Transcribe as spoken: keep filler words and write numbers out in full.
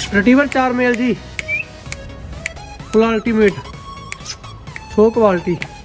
रिटीवर चार मेल जी, full ultimate, सौ क्वालिटी।